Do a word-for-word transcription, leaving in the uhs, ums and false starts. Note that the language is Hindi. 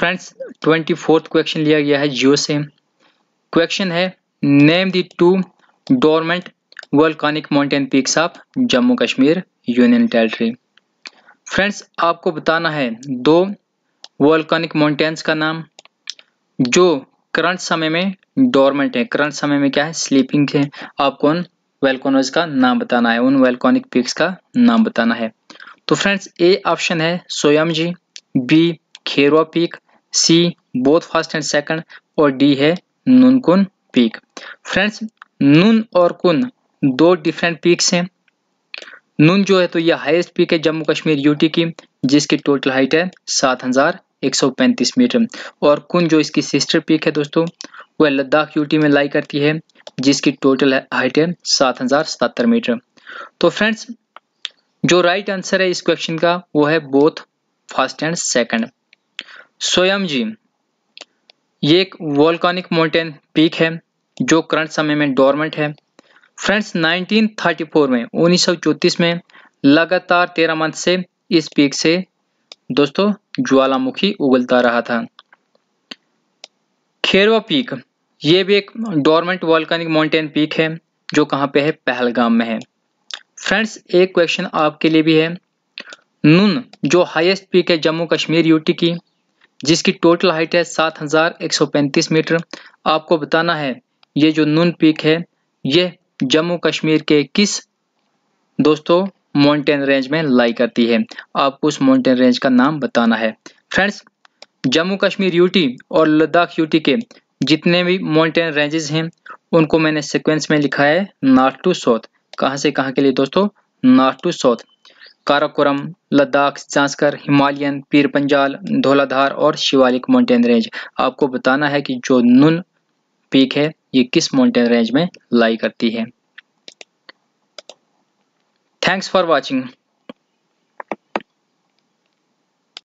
फ्रेंड्स ट्वेंटी फोर्थ क्वेश्चन लिया गया है जियो से। क्वेश्चन है name the two dormant volcanic mountain peaks of Jammu Kashmir union territory. Friends आपको बताना है दो वोल्केनिक माउंटेन्स का नाम जो करंट समय में डोरमेंट है, करंट समय में क्या है, स्लीपिंग है। आपको उन वोल्केनोज का नाम बताना है, उन वोल्केनिक पीक्स का नाम बताना है। तो फ्रेंड्स ए ऑप्शन है Soyamji, B Kherwa peak, C both first and second और डी है नुनकुन पीक। फ्रेंड्स नुन और कुन दो डिफरेंट पीक्स हैं। नुन जो है तो यह हाईएस्ट पीक है जम्मू कश्मीर यूटी की, जिसकी टोटल हाइट है सात हजार एक सौ पैंतीस मीटर, और कुन जो इसकी सिस्टर पीक है दोस्तों वह लद्दाख यूटी में लाई करती है, जिसकी टोटल हाइट है सात हजार सत्तर मीटर। तो फ्रेंड्स जो राइट आंसर है इस क्वेश्चन का वो है both first and second. Soyamji ये एक वोल्केनिक माउंटेन पीक है जो करंट समय में डोरमेंट है। फ्रेंड्स नाइनटीन थर्टी फोर में उन्नीस सौ चौंतीस में लगातार तेरह मंथ से इस पीक से दोस्तों ज्वालामुखी उगलता रहा था। खेरवा पीक ये भी एक डोरमेंट वोल्केनिक माउंटेन पीक है जो कहाँ पे है, पहलगाम में है। फ्रेंड्स एक क्वेश्चन आपके लिए भी है, नुन जो हाईएस्ट पीक है जम्मू कश्मीर यूटी की, जिसकी टोटल हाइट है सात हजार एक सौ पैंतीस मीटर। आपको बताना है ये जो नुन पीक है ये जम्मू कश्मीर के किस दोस्तों माउंटेन रेंज में लाई करती है। आपको उस माउंटेन रेंज का नाम बताना है। फ्रेंड्स जम्मू कश्मीर यूटी और लद्दाख यूटी के जितने भी माउंटेन रेंजेस हैं उनको मैंने सीक्वेंस में लिखा है नॉर्थ टू साउथ। कहां से कहां के लिए दोस्तों, north to south. Karakoram, Ladakh, Zanskar, Himalayan, Pir Panjal, Dhauladhar और शिवालिक माउंटेन रेंज। आपको बताना है कि जो नुन पीक है ये किस माउंटेन रेंज में लाई करती है। Thanks for watching.